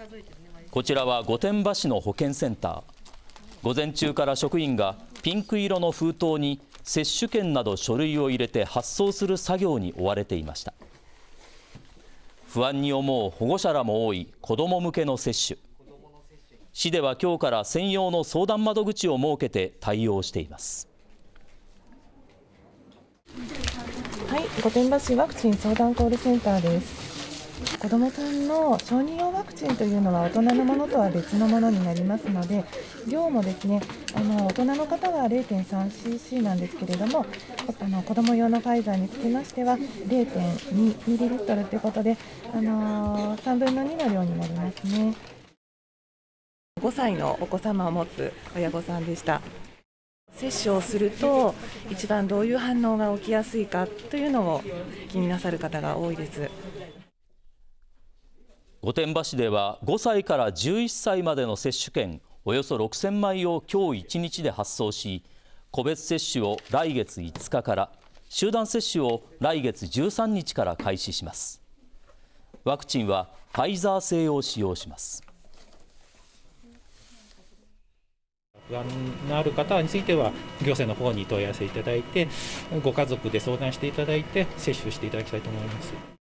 こちらは御殿場市の保健センター。午前中から職員がピンク色の封筒に接種券など書類を入れて発送する作業に追われていました。不安に思う保護者らも多い子ども向けの接種。市では今日から専用の相談窓口を設けて対応しています。 はい、御殿場市ワクチン相談コールセンターです。子どもさんの小児用ワクチンというのは大人のものとは別のものになりますので、量もですね、大人の方は 0.3cc なんですけれども、子ども用のファイザーにつきましては 0.2ml ということで、3分の2の量になりますね。5歳のお子様を持つ親御さんでした。接種をすると一番どういう反応が起きやすいかというのを気になさる方が多いです。 御殿場市では5歳から11歳までの接種券およそ6000枚を今日1日で発送し、個別接種を来月5日から、集団接種を来月13日から開始します。ワクチンはファイザー製を使用します。 不安のある方については行政の方に問い合わせいただいて、ご家族で相談していただいて接種していただきたいと思います。